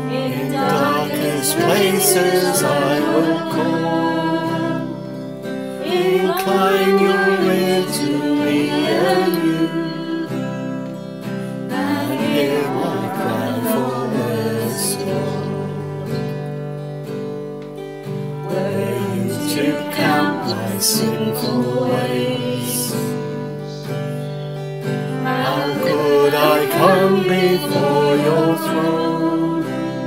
In darkest places I will call. Incline your ear to me and you, and hear my cry for mercy. Were you to count my sinful ways, how could I come before your throne?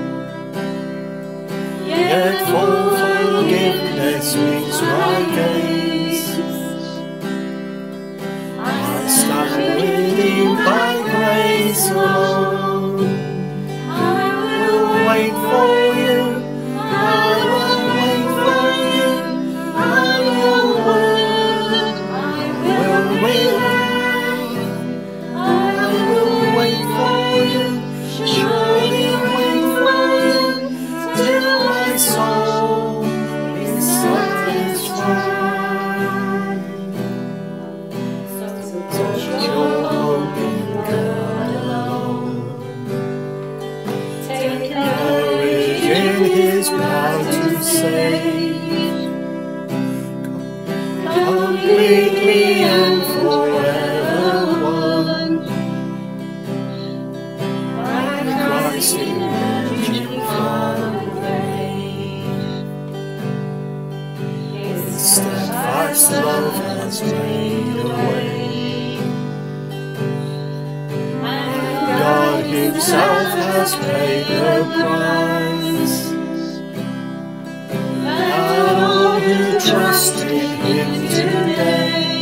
Yet for forgiveness meets my gaze. I stand redeemed by grace alone. I will wait for you. I will wait for you. On your word I will wait. I will wait for you. Surely wait for you till my soul is satisfied. Put your hope in God alone. Take courage in His power to save, completely and forever one. By Christ emerging from the grave, His steadfast love has made a way, and God Himself has paid the price, that all who trust in Him today